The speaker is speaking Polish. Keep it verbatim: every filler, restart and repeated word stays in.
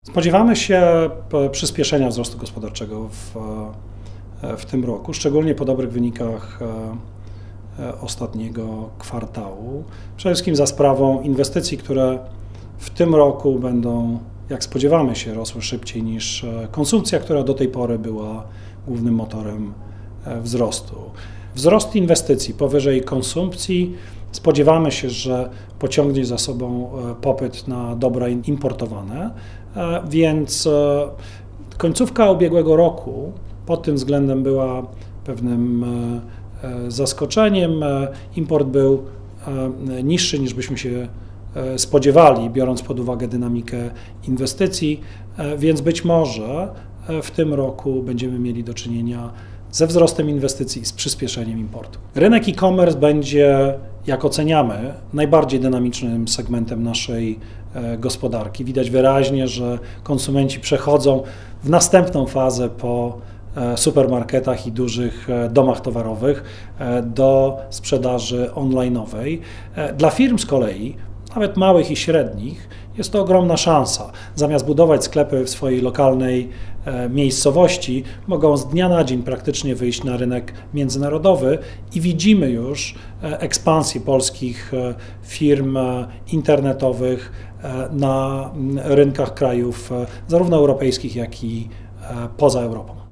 Spodziewamy się przyspieszenia wzrostu gospodarczego w, w tym roku, szczególnie po dobrych wynikach ostatniego kwartału. Przede wszystkim za sprawą inwestycji, które w tym roku będą, jak spodziewamy się, rosły szybciej niż konsumpcja, która do tej pory była głównym motorem wzrostu. Wzrost inwestycji powyżej konsumpcji spodziewamy się, że pociągnie za sobą popyt na dobra importowane, więc końcówka ubiegłego roku pod tym względem była pewnym zaskoczeniem. Import był niższy niż byśmy się spodziewali, biorąc pod uwagę dynamikę inwestycji, więc być może w tym roku będziemy mieli do czynienia ze wzrostem inwestycji i z przyspieszeniem importu. Rynek e-commerce będzie, jak oceniamy, najbardziej dynamicznym segmentem naszej gospodarki. Widać wyraźnie, że konsumenci przechodzą w następną fazę po supermarketach i dużych domach towarowych do sprzedaży online'owej. Dla firm z kolei, nawet małych i średnich, jest to ogromna szansa. Zamiast budować sklepy w swojej lokalnej miejscowości, mogą z dnia na dzień praktycznie wyjść na rynek międzynarodowy i widzimy już ekspansję polskich firm internetowych na rynkach krajów zarówno europejskich, jak i poza Europą.